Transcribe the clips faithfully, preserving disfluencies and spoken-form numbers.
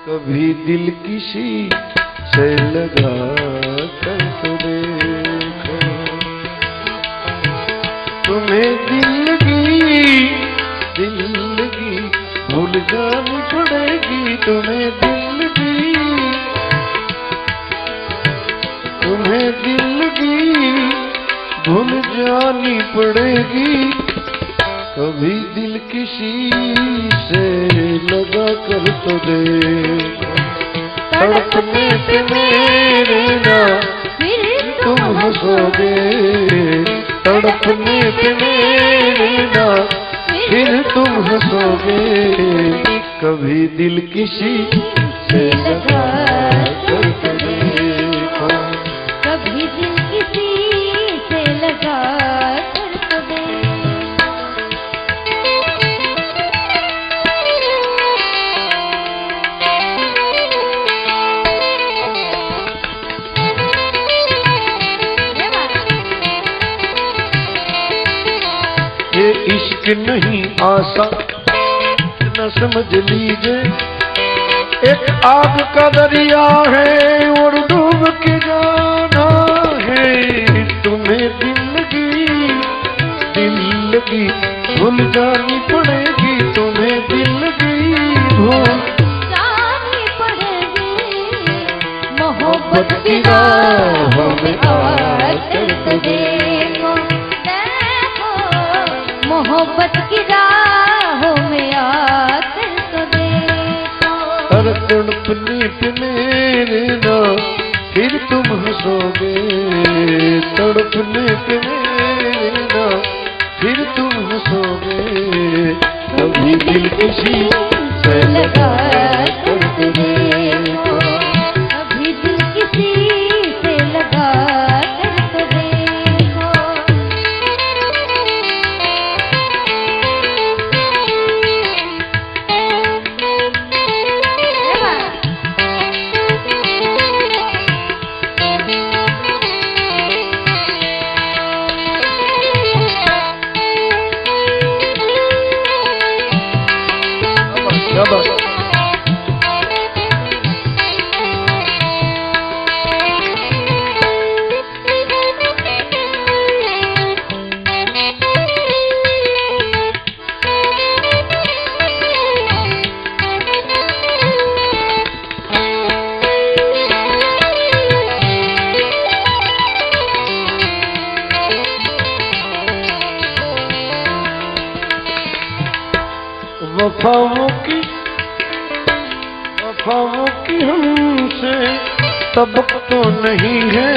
कभी दिल किसी से लगा कर तो देखो, तुम्हें दिल की दिल की भूल जानी पड़ेगी, तुम्हें दिल की तुम्हें दिल की भूल जानी पड़ेगी, कभी दिल किसी से लगा कर तो देखो, तड़पने पे मेरे ना फिर तुम हंसोगे, तड़पने पे मेरे ना फिर तुम हंसोगे, कभी दिल किसी से लगा कर तो देखो, कभी दिल किसी से लगा कर तो देखो। ये इश्क नहीं आसान न समझ लीजिए, एक आग का दरिया है और डूब के जाना है, तुम्हें दिल की दिल की भूल जानी पड़ेगी, तुम्हें दिल की भूल जानी पड़ेगी, मोहब्बत की राहों में आकर तो देखो, देखो मोहब्बत की राहों में आकर तो देखो, हर तड़पने पे मेरे ना फिर तुम हंसोगे, तड़पने पे मेरे ना फिर तुम हंसोगे, कभी दिल किसी से लगा कर तो देखो, अभी दिल किसी से लगा कर तो देखो। क्या बात? वफाओं की वफाओं की हमसे सबक तो नहीं है,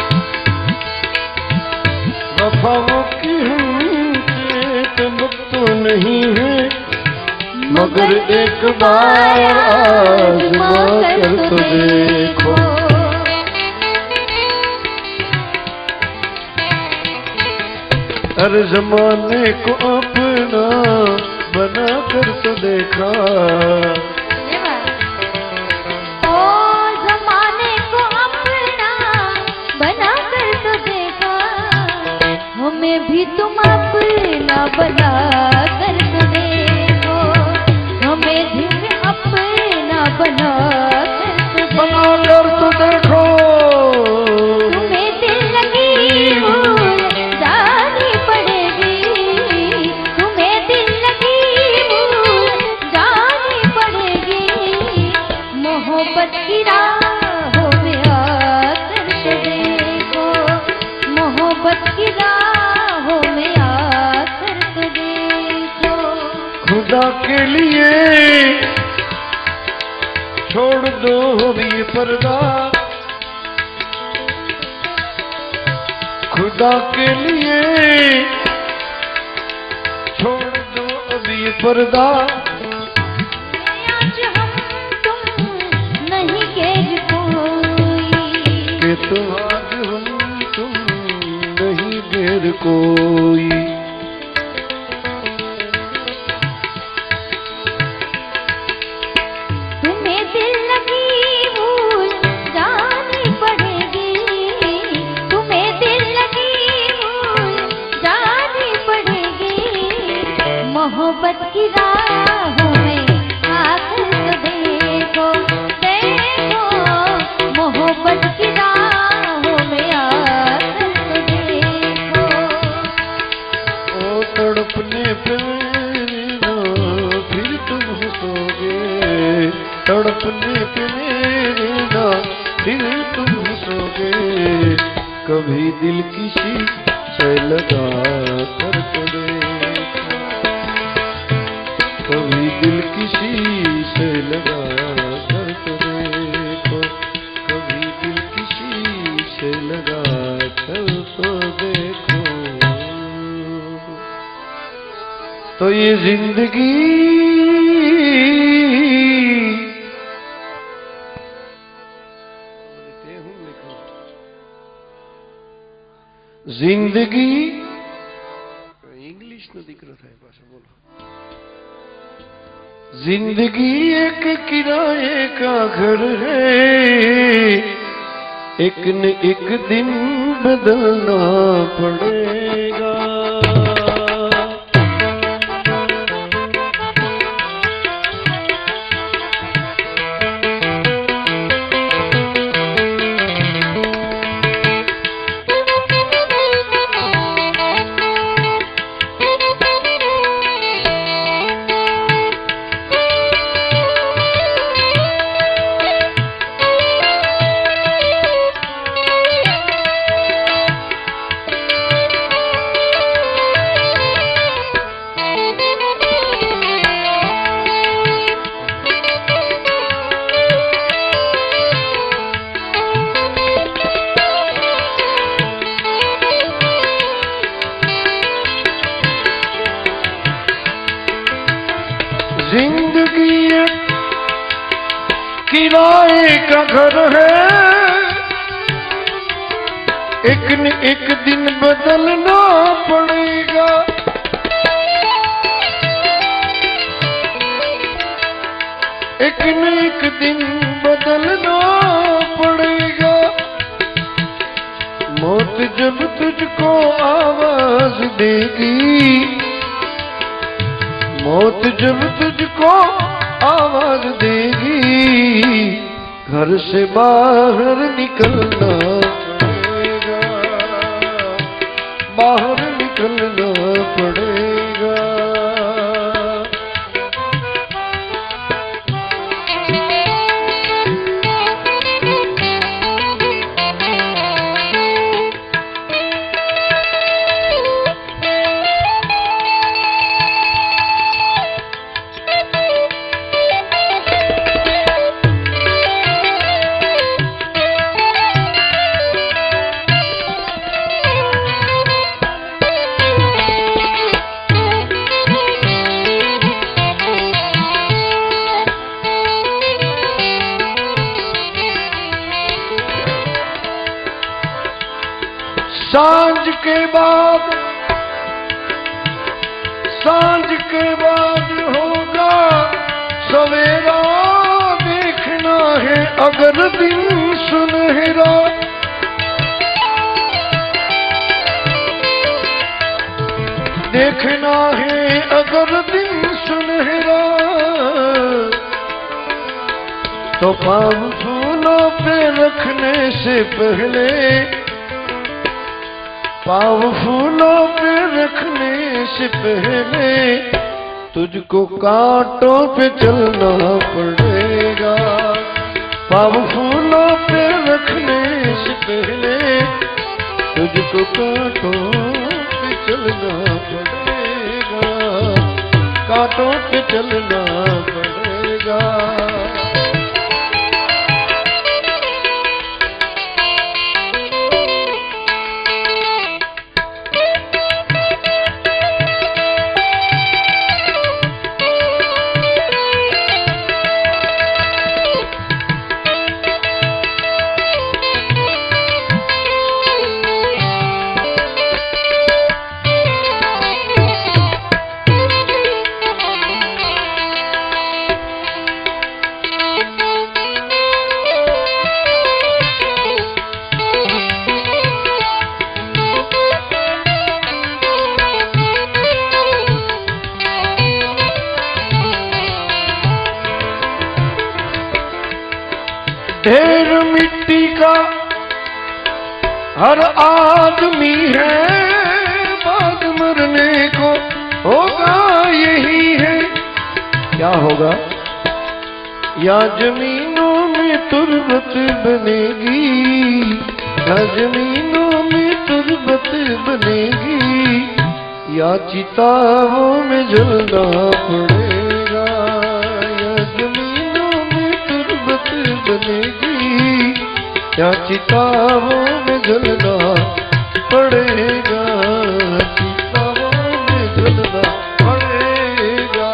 वफाओं की हमसे सबक तो नहीं है, मगर एक बार आज़मा कर तो देखो, हर जमाने को अपना बना कर तो देखा, ओ जमाने को अपना बना कर तो देखा, हमें भी तुम अपना बना कर तो देखो, हमें भी अपना बना कर तो बना कर तो देखो, तुम्हें दिल लगी भूल जानी पड़ेगी, तुम्हें दिल लगी भूल जानी पड़ेगी, मोहब्बत की राहों में आकर तो देखो, मोहब्बत की राहों में आकर तो देखो, खुदा के लिए छोड़ दो ये पर्दा, खुदा के लिए छोड़ दो अब ये पर्दा, आज हम तुम नहीं गैर कोई, कि तुम आज हम तुम नहीं गैर कोई, तुम्हें दिल लगी भूल जानी पड़ेगी, तुम्हें दिल लगी भूल जानी पड़ेगी, मोहब्बत की राहों में आकर तो देखो, तड़पने पे मेरे ना दिल तुम सोगे, कभी दिल किसी से लगा कर तो देखो, कभी दिल किसी से लगा कर तो देखो, कभी दिल किसी से लगा कर तो देखो। तो ये जिंदगी जिंदगी इंग्लिश न दिख रहा है भाषा बोलो। जिंदगी एक किराए का घर है, एक न एक दिन बदलना पड़ेगा। जिंदगी किराए का घर है, एक न एक दिन बदलना पड़ेगा। एक न एक दिन बदलना पड़ेगा। मौत जब तुझको आवाज देगी, मौत जब तुझको आवाज देगी, घर से बाहर निकलना पड़ेगा, बाहर निकलना पड़ेगा। सांझ के बाद, सांझ के बाद होगा सवेरा, देखना है अगर दिन सुनहरा। देखना है अगर दिन सुनहरा, तो पाँव फूलों पे रखने से पहले, पाँव फूलों पे रखने से पहले तुझको कांटों पे चलना पड़ेगा। पाँव फूलों पे रखने से पहले तुझको कांटों पे चलना पड़ेगा, कांटों पे चलना पड़ेगा। ढेर मिट्टी का हर आदमी है, बाद मरने को होगा यही है। क्या होगा? या जमीनों में तुरबत बनेगी, या जमीनों में तुरबत बनेगी, या चिताओं में जलना पड़ेगा। या जमीनों में तुरबत बनेगी, या चिताओं में जलना पड़ेगा, चिताओं में जलना पड़ेगा।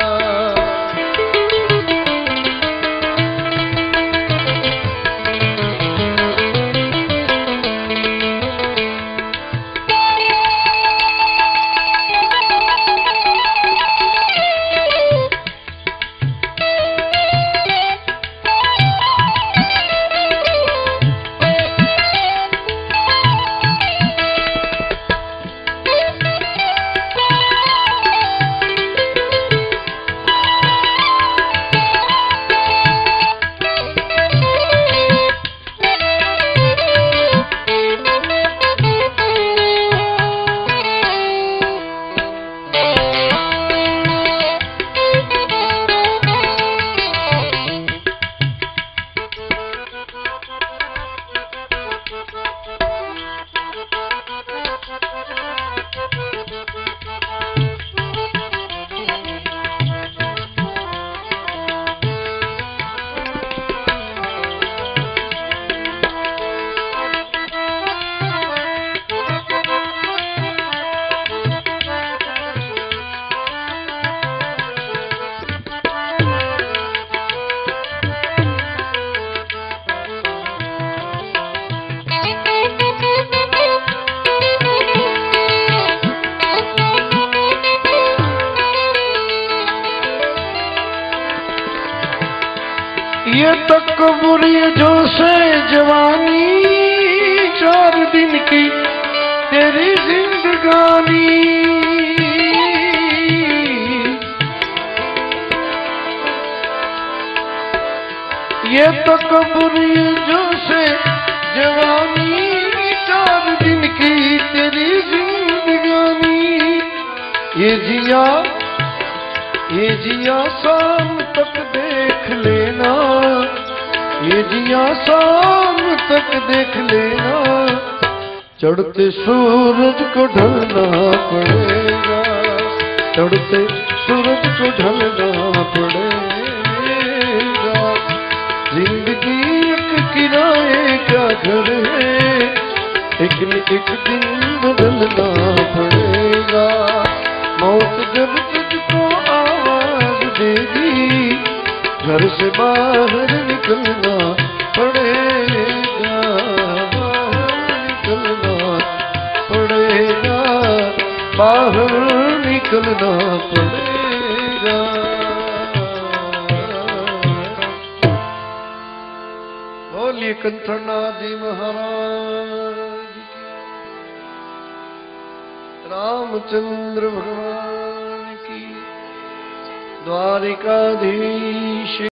ये तकब्बुर ये जोश जवानी, चार दिन की तेरी जिंदगानी। ये तकब्बुर ये जोश जवानी, चार दिन की तेरी जिंदगानी। ये जिया ये जिया शाम तक देख लेना, ये जिया शाम तक देख लेना, चढ़ते सूरज को ढलना पड़ेगा, चढ़ते सूरज को ढलना पड़ेगा। जिंदगी एक किराए का घर है, एक न एक दिन बदलना पड़ेगा। मौत जब तुझको आवाज देगी, घर से बाहर निकलना पड़ेगा, बाहर निकलना पड़ेगा, बाहर निकलना पड़ेगा। बोलिए कंठनाथ जी महाराज की, रामचंद्र भगवान की, द्वारिकाधीश।